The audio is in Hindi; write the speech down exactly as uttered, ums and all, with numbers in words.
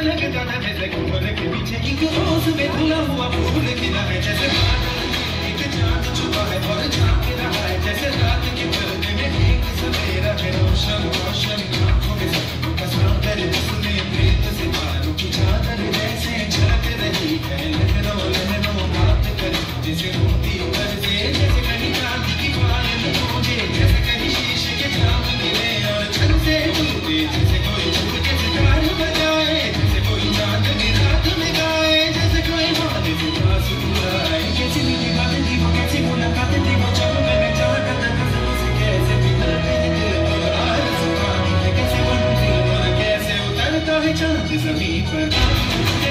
लगता था जैसे कोहरे के पीछे एक रोज में धुला हुआ फूल खिला है, जैसे बादल में एक चांद छुपा है और झांक रहा है, जैसे रात के पर्दे में एक सवेरा है रोशन रोशन आंखों में सपनों का सागर, जिसमें प्रेत सितारों की चादर जैसे झलक रही है। लहरों लहरों बात करे जैसे मोती बरसे, जैसे कहीं चांद की पायल गूंजे, जैसे कहीं शीशे के जाम गिरे और छन से टूटे, जैसे कोई छुप के सितार बजाए, जैसे कोई चांद की रात में गाए, जैसे कोई हाल से मुस्कुराए। कैसी मीठी बातें थी वो, कैसी मुलाकातें थी वो, जब मैंने चाहा था कसमों से कैसे पिघलते हैं दिल पर आरज़ू है, कैसे बनती और कैसे उतरता है चांद ज़मीं पर।